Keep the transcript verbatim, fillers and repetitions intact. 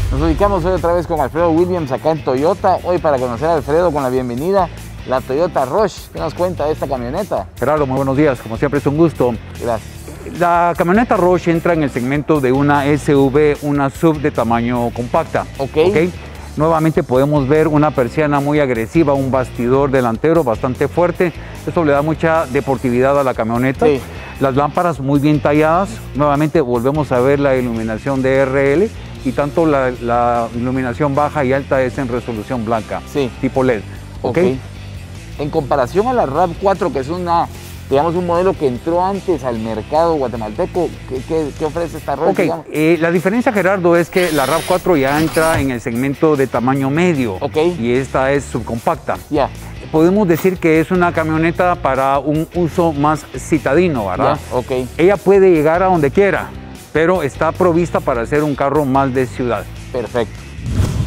Nos ubicamos hoy otra vez con Alfredo Williams acá en Toyota. Hoy para conocer a Alfredo con la bienvenida, la Toyota Rush. ¿Qué nos cuenta de esta camioneta? Gerardo, muy buenos días. Como siempre es un gusto. Gracias. La camioneta Rush entra en el segmento de una S U V, una sub de tamaño compacta. Ok. ¿Okay? Nuevamente podemos ver una persiana muy agresiva, un bastidor delantero bastante fuerte. Esto le da mucha deportividad a la camioneta. Sí. Las lámparas muy bien talladas. Nuevamente volvemos a ver la iluminación de R L y tanto la, la iluminación baja y alta es en resolución blanca, Sí. tipo L E D. ¿Ok? Ok. En comparación a la RAV cuatro, que es una, digamos, un modelo que entró antes al mercado guatemalteco, ¿qué, qué, qué ofrece esta Rush? Ok, eh, la diferencia, Gerardo, es que la RAV cuatro ya entra en el segmento de tamaño medio. Ok. Y esta es subcompacta. Ya. Podemos decir que es una camioneta para un uso más citadino, ¿verdad? Ya, ok. Ella puede llegar a donde quiera, pero está provista para ser un carro más de ciudad. Perfecto.